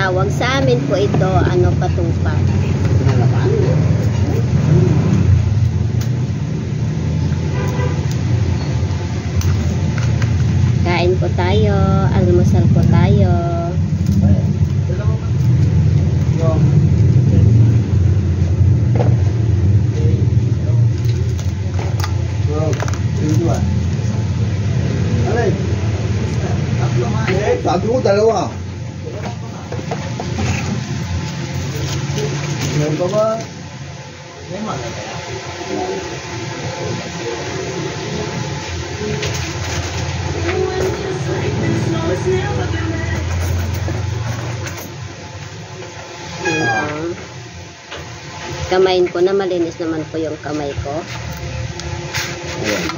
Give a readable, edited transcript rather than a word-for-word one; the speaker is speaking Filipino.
tawag sa amin po ito, ano, patupat. Kain po tayo, almusal po tayo. Sabi ko dalawa. Meron pa ba? May mga kaya? Kamain ko na, malinis naman po yung kamay ko. Ayan.